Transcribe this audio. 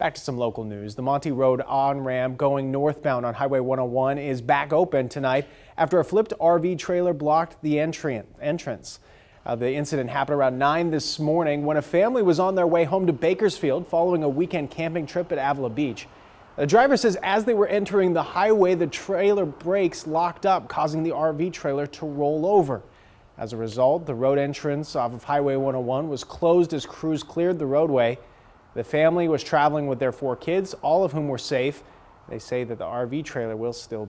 Back to some local news. The Monty Road on-ramp going northbound on Highway 101 is back open tonight after a flipped RV trailer blocked the entrance. The incident happened around 9 this morning when a family was on their way home to Bakersfield following a weekend camping trip at Avila Beach. The driver says as they were entering the highway, the trailer brakes locked up, causing the RV trailer to roll over. As a result, the road entrance off of Highway 101 was closed as crews cleared the roadway. The family was traveling with their 4 kids, all of whom were safe. They say that the RV trailer will still